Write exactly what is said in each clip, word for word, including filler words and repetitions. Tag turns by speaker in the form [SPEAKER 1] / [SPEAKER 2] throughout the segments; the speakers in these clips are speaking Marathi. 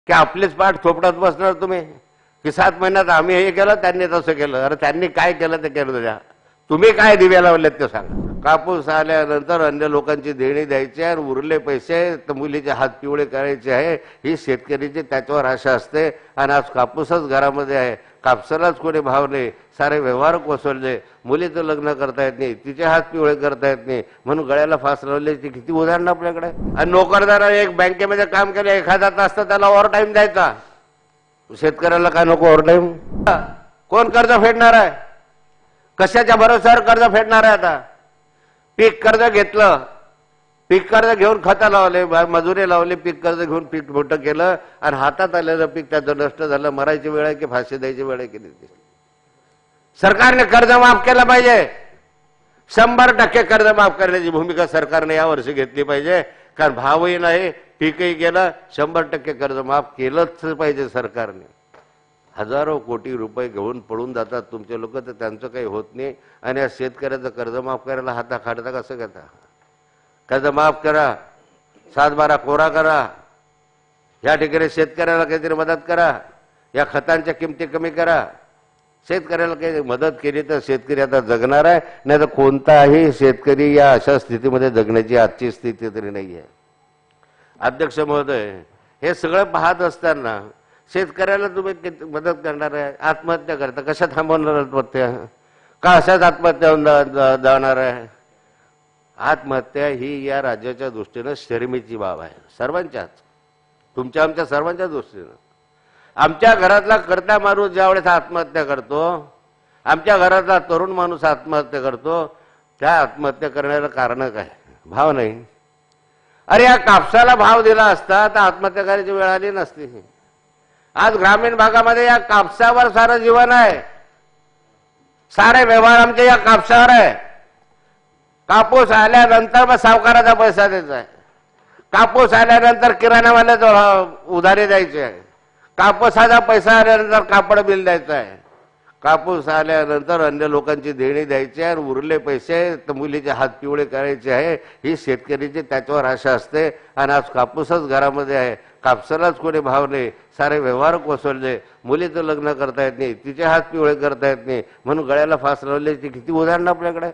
[SPEAKER 1] की आपलीच पाठ थोपडत बसणार तुम्ही की सात महिन्यात आम्ही हे केलं त्यांनी तसं केलं. अरे त्यांनी काय केलं ते केलं तुझ्या, तुम्ही काय दिवे लावलेत ते सांगा. कापूस आल्यानंतर अन्य लोकांची देणी द्यायची आणि उरले पैसे तर मुलीचे हात पिवळे करायचे आहे, ही शेतकरीची त्याच्यावर आशा असते. आणि आज कापूसच घरामध्ये आहे, कापसालाच कोणी भाव नाही, सारे व्यवहार कोसळले, मुलीचं लग्न करता येत नाही, तिचे हात पिवळे करता येत नाही म्हणून गळ्याला फास लावले. ती किती उदाहरणं आपल्याकडे. आणि नोकरदाराने एक बँकेमध्ये काम केलं एखादा तास तर त्याला ओव्हर टाईम द्यायचा. शेतकऱ्याला काय नको ओव्हर टाईम? कोण कर्ज फेडणार आहे? कशाच्या भरोश्यावर कर्ज फेडणार आहे? आता पीक कर्ज घेतलं, पीक कर्ज घेऊन खतं लावले, मजुरी लावली, पीक कर्ज घेऊन पीक मोठं केलं आणि हातात आलेलं पीक त्याचं नष्ट झालं. मरायची वेळ आहे की फाशी द्यायची वेळ आहे की नाही? सरकारने कर्ज माफ केलं पाहिजे. शंभर टक्के कर्ज माफ करण्याची भूमिका सरकारने यावर्षी घेतली पाहिजे. कारण भावही नाही, पीकही गेलं, शंभर टक्के कर्ज माफ केलंच पाहिजे सरकारने. हजारो कोटी रुपये घेऊन पळून जातात तुमचे लोक, तर त्यांचं काही होत नाही. आणि या शेतकऱ्याचं कर्ज माफ करायला हाता खाडता कसं घेता? कर्ज माफ करा, सात बारा कोरा करा, या ठिकाणी शेतकऱ्याला काहीतरी मदत करा, या खतांच्या किमती कमी करा. शेतकऱ्याला काही मदत केली तर शेतकरी आता जगणार आहे, नाही तर कोणताही शेतकरी या अशा स्थितीमध्ये जगण्याची आजची स्थिती तरी नाही आहे. अध्यक्ष महोदय, हे सगळं पाहत असताना शेतकऱ्याला तुम्ही मदत करणार आहे, आत्महत्या करता, कशा थांबवणार आत्महत्या? का अशाच आत्महत्या जाणार आहे? आत्महत्या ही या राज्याच्या दृष्टीनं शरमेची बाब आहे, सर्वांच्याच, तुमच्या आमच्या सर्वांच्या दृष्टीनं. आमच्या घरातला करता माणूस ज्यावेळेस आत्महत्या करतो, आमच्या घरातला तरुण माणूस आत्महत्या करतो, त्या आत्महत्या करण्याला कारण काय? भाव नाही. अरे या कापसाला भाव दिला असता तर आत्महत्या करायची वेळ आली नसती. आज ग्रामीण भागामध्ये या कापसावर सारं जीवन आहे, सारे व्यवहार आमचे या कापसावर आहे. कापूस आल्यानंतर मग सावकाराचा पैसा द्यायचा आहे, कापूस आल्यानंतर किराणावाल्याचा उधारी द्यायची आहे, कापूसाचा पैसा आल्यानंतर कापड बिल द्यायचं आहे, कापूस आल्यानंतर अन्य लोकांची देणी द्यायची आहे आणि उरले पैसे तर मुलीचे हात पिवळे करायचे आहे, ही शेतकरीची त्याच्यावर आशा असते. आणि आज कापूसच घरामध्ये आहे, कापसालाच कोणी भाव नाही, सारे व्यवहार कोसळले, मुलीचं लग्न करता येत नाही, तिचे हात पिवळे करता येत नाही म्हणून गळ्याला फास लावले. ती किती उदाहरणं आपल्याकडे.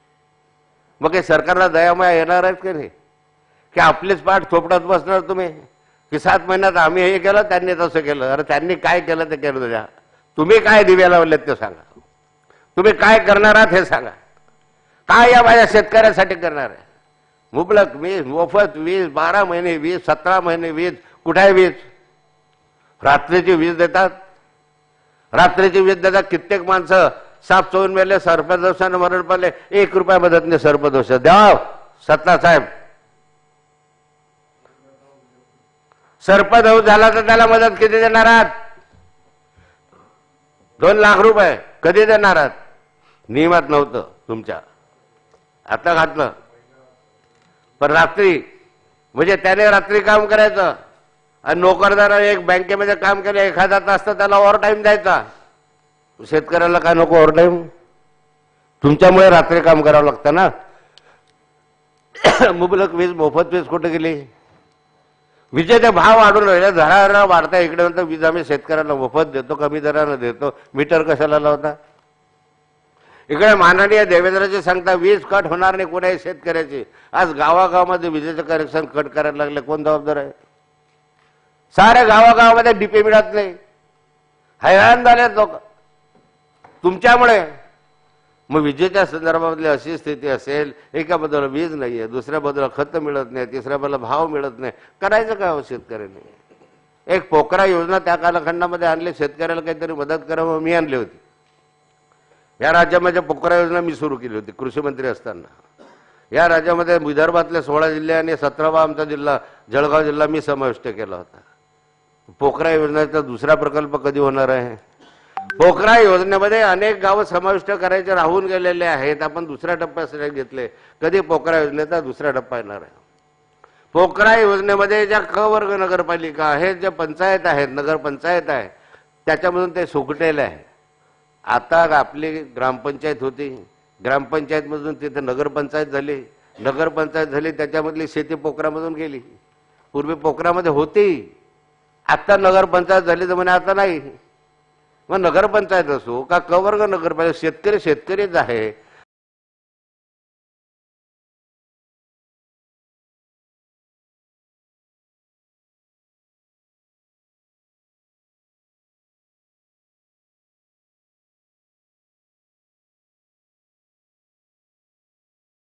[SPEAKER 1] मग हे सरकारला दयामाया येणार आहेत की नाही? की आपलीच पाठ थोपडत बसणार तुम्ही की सात महिन्यात आम्ही हे केलं त्यांनी तसं केलं? अरे त्यांनी काय केलं ते केलं तुझ्या, तुम्ही काय दिवे लावलेत ते सांगा. तुम्ही काय करणार आहात हे सांगा. काय या माझ्या शेतकऱ्यासाठी करणार आहे? मुबलक वीज, मोफत वीज, बारा महिने वीज, सतरा महिने वीज. कुठे आहे वीज? रात्रीची वीज देतात, रात्रीची वीज देतात. कित्येक माणसं साप चोरून मेले, सर्पदोषानं मरण पडले, एक रुपया मदत नाही. सर्पदोष द्या सत्ता साहेब. सर्पदोष झाला तर त्याला मदत किती देणार आहात? दोन लाख रुपये कधी देणार आहात? नियमात नव्हतं तुमच्या, आता घातलं. पण रात्री म्हणजे त्याने रात्री काम करायचं आणि नोकरदाराने एक बँकेमध्ये काम केलं एखादा तास तर त्याला ओव्हर टाईम द्यायचा. शेतकऱ्याला काय नको ओव्हर टाईम? तुमच्यामुळे रात्री काम करावं लागतं ना. मुबलक वीज, मोफत वीज कुठे गेली? विजेचे भाव वाढून राहिले, धडाधडा वाढता. इकडे म्हणतो वीज आम्ही शेतकऱ्यांना मोफत देतो, कमी दरानं देतो, मीटर कशाला लावता? इकडे माननीय देवेंद्रजी सांगता वीज कट होणार नाही कोणाही शेतकऱ्याची. आज गावागावामध्ये विजेचं कनेक्शन कट करायला लागले, कोण जबाबदार आहे? साऱ्या गावागावामध्ये डीपी मिळत नाही, हैराण झाले लोक तुमच्यामुळे. मग विजेच्या संदर्भातली अशी स्थिती असेल, एका बाजूला वीज नाहीये, दुसऱ्या बाजूला खत मिळत नाही, तिसऱ्या बाजूला भाव मिळत नाही, करायचं काय हो शेतकऱ्यांनी? एक पोकरा योजना त्या कालखंडामध्ये आणली, शेतकऱ्याला काहीतरी मदत करावं, मी आणली होती. या राज्यामध्ये पोकरा योजना मी सुरू केली होती कृषी मंत्री असताना. या राज्यामध्ये विदर्भातले सोळा जिल्हे आणि सतरावा आमचा जिल्हा जळगाव जिल्हा मी समाविष्ट केला होता. पोकरा योजनेचा दुसरा प्रकल्प कधी होणार आहे? पोखरा योजनेमध्ये अनेक गावं समाविष्ट करायचे राहून गेलेले आहेत, आपण दुसऱ्या टप्प्यासाठी घेतले. कधी पोखरा योजनेचा दुसरा टप्पा येणार आहे? पोखरा योजनेमध्ये ज्या क वर्ग नगरपालिका आहेत, ज्या पंचायत आहेत, नगरपंचायत आहे, त्याच्यामधून ते सुकटेले आहे. आता आपली ग्रामपंचायत होती, ग्रामपंचायतमधून तिथे नगरपंचायत झाली, नगरपंचायत झाली त्याच्यामधली शेती पोखरामधून गेली. पूर्वी पोखरामध्ये होती, आता नगरपंचायत झाली तर म्हणे आता नाही. मग नगरपंचायत असो का क वर्ग नगरपंचायत, शेतकरी शेतकरीच आहे.